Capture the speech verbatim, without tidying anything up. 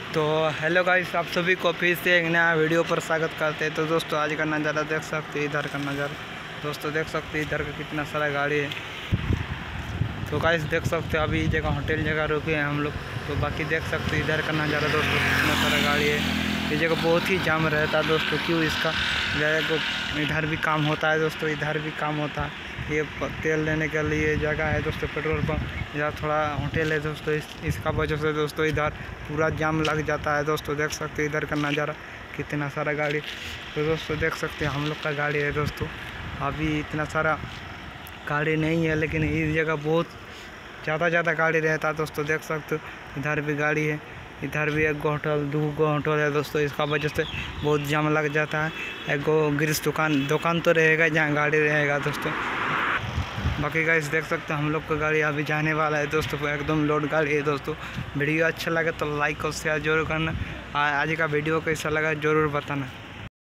तो hello guys, आप सभी को फिर से एक नया वीडियो पर स्वागत करते हैं। तो दोस्तों आज का नज़ारा देख सकते हैं, इधर का नज़ारा दोस्तों देख सकते हैं, इधर का कितना सारा गाड़ी है। तो गाइस देख सकते हैं अभी जगह होटल जगह रुके हैं हम लोग। तो बाकी देख सकते हैं इधर का नज़ारा दोस्तों, कितना सारा गाड़ी है। ये जगह बहुत ही जाम रहता है दोस्तों, क्यों इसका जगह को इधर भी काम होता है दोस्तों, इधर भी काम होता है। ये तेल लेने के लिए जगह है दोस्तों, पेट्रोल पंप। इधर थोड़ा होटल है दोस्तों, इस इसका वजह से दोस्तों इधर पूरा जाम लग जाता है दोस्तों। देख सकते हैं इधर का नज़ारा, कितना सारा गाड़ी। तो दोस्तों देख सकते हैं हम लोग का गाड़ी है दोस्तों। अभी इतना सारा गाड़ी नहीं है, लेकिन इस जगह बहुत ज़्यादा ज़्यादा गाड़ी रहता है दोस्तों। देख सकते हो इधर भी गाड़ी है, इधर भी एक गो होटल दो गो होटल है दोस्तों। इसका वजह से बहुत जाम लग जाता है। एक गो गिरिश दुकान दुकान तो रहेगा जहाँ गाड़ी रहेगा दोस्तों। बाकी गाइस देख सकते हैं हम लोग का गाड़ी अभी जाने वाला है दोस्तों, एकदम लोड गाड़ी है दोस्तों। वीडियो अच्छा लगे तो लाइक और शेयर जरूर करना। आज का वीडियो कैसा लगा जरूर बताना।